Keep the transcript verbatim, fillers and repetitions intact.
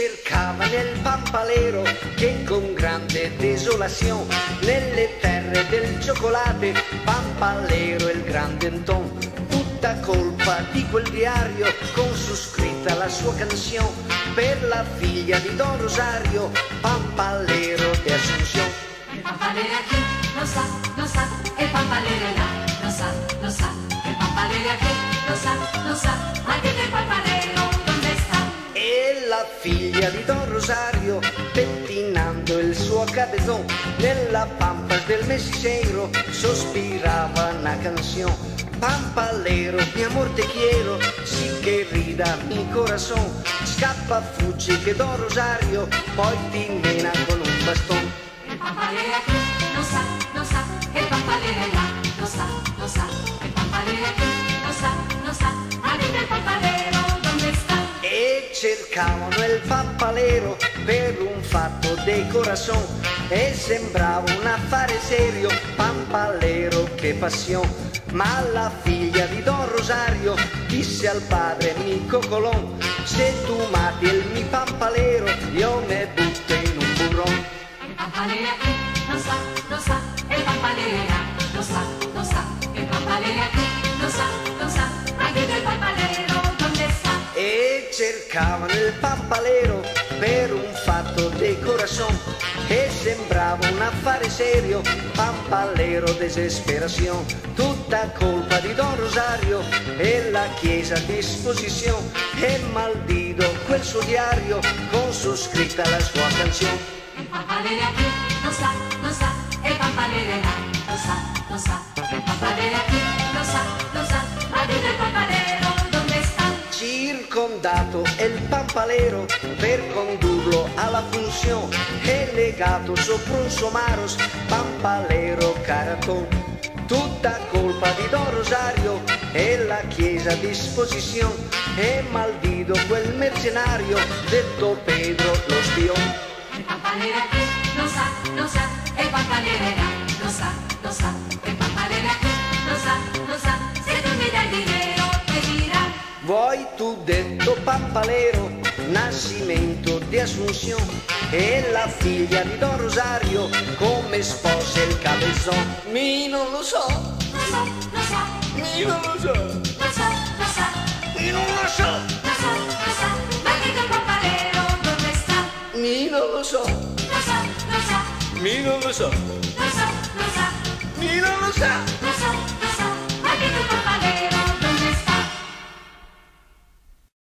cercava nel pampalero che con grande desolazione nelle terre del cioccolate pampalero il grande Anton, tutta colpa di quel diario con su scritta la sua canzone per la figlia di Don Rosario, pampalero di Asunción. El pampalero aquí no sa, no sa, el pampalero allá no sa, no sa, el pampalero aquí no sa, no sa, aquí el pampalero ¿dónde está? E la figlia di Don Rosario, pettinando il suo cabezón, nella pampas del mesiceiro, sospirava una canción. Pampalero, mi amor te quiero, sí que rida mi corazón, scappa, fuggi che Don Rosario poi ti mena con un bastón. El pampalero aquí no sa, no sa, el pampalero allá no sa, no sa, el pampalero aquí no sa, no sa, aquí el pampalero ¿dónde está? E cercavano il pampalero per un fatto de corazón e sembrava un affare serio, pampalero che passione. Ma la figlia di Don Rosario disse al padre mi cocolón, se tu mati il mi pampalero io me butto in un burrón. El pampalero aquí no sa, no sa, el pampalero allá no sa, no sa, el pampalero aquí no sa, no sa, aquí el pampalero ¿dónde está? E cercavano il pampalero per un fatto de corazón che sembrava un affare serio, pampalero desesperación, tutta colpa di Don Rosario e la chiesa a disposizione e maldito quel suo diario con su scritta la sua canzone. El pampalero aquí no sa, no sa, el pampalero allá no sa, no sa, el pampalero aquí no sa, no sa, aquí el pampalero ¿dónde está? Circondato il pampalero per condurlo alla funzione e legato sopra un somaros, pampalero caratón, tutta colpa di Don Rosario e la chiesa a disposizione e maldito quel mercenario detto Pedro lo spion. El pampalero aquí no sa, no sa, el pampalero allá no sa, no sa, el pampalero aquí no sa, no sa, se tu me da el dinero te dirá. Vuoi tu detto pampalero, nascimento di Asunción e la figlia di Don Rosario come sposa il cabezón? Mi non lo so, No sa, no sa, mi non lo so, no sa, no sa, mi non lo so, no sa, no sa, aquí el pampalero ¿dónde está? mi non lo so, No sa, no sa, mi non lo so, no sa, no sa, mi non lo sa. no sa,